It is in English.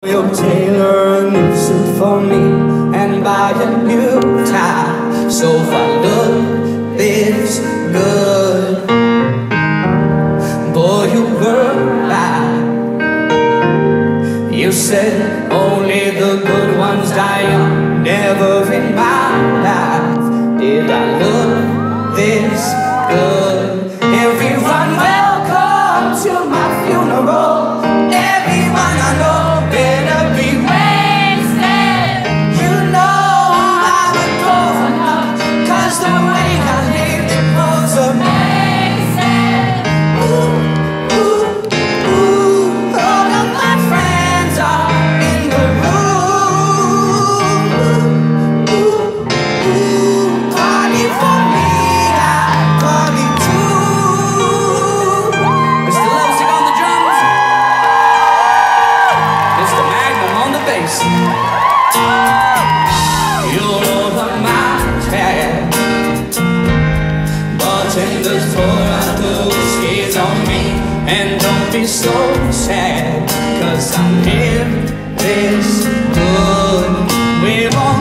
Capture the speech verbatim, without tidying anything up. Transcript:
You'll tailor a new suit for me and buy a new tie, so if I look this good, boy, you were right. You said only the good ones die young. Never in my life did I look this good. Everyone, welcome to my funeral. Everyone I know better be wasted. You know I'm a grown up, 'cause the way I lived it was amazing. Ooh, ooh, ooh, all of my friends are in the room. Ooh, ooh, ooh, party for me, I party too. Mister Lovesick on the drums, Mister Magnum on the bass. You'll over my head. Bartenders pour out the whiskeys on me. And don't be so sad, 'cause I live this good. We're